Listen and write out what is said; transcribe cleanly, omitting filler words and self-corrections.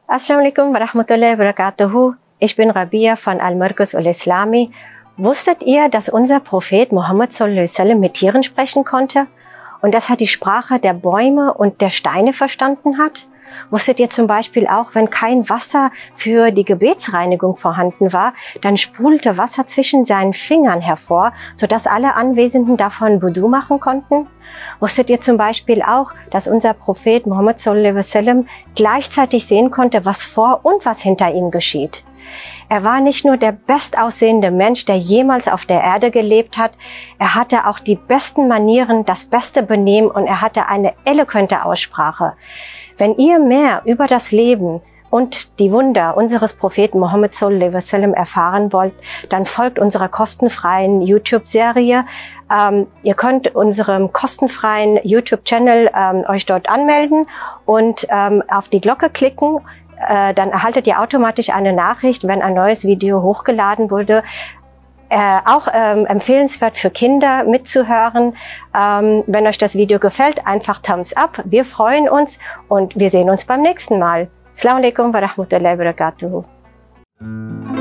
Assalamu alaikum wa rahmatullahi wa barakatuhu. Ich bin Rabia von Al-Markaz Al-Islami. Wusstet ihr, dass unser Prophet Muhammad sallallahu alaihi wasallam mit Tieren sprechen konnte? Und dass er die Sprache der Bäume und der Steine verstanden hat? Wusstet ihr zum Beispiel auch, wenn kein Wasser für die Gebetsreinigung vorhanden war, dann sprudelte Wasser zwischen seinen Fingern hervor, sodass alle Anwesenden davon Wudu machen konnten? Wusstet ihr zum Beispiel auch, dass unser Prophet Muhammad sallallahu alaihi wasallam gleichzeitig sehen konnte, was vor und was hinter ihm geschieht? Er war nicht nur der bestaussehende Mensch, der jemals auf der Erde gelebt hat, er hatte auch die besten Manieren, das beste Benehmen und er hatte eine eloquente Aussprache. Wenn ihr mehr über das Leben und die Wunder unseres Propheten Muhammad sallallahu alaihi wasallam erfahren wollt, dann folgt unserer kostenfreien YouTube-Serie. Ihr könnt unserem kostenfreien YouTube-Channel euch dort anmelden und auf die Glocke klicken. Dann erhaltet ihr automatisch eine Nachricht, wenn ein neues Video hochgeladen wurde. Auch empfehlenswert für Kinder mitzuhören. Wenn euch das Video gefällt, einfach Thumbs up. Wir freuen uns und wir sehen uns beim nächsten Mal. Assalamu alaikum wa rahmatullahi wa barakatuhu.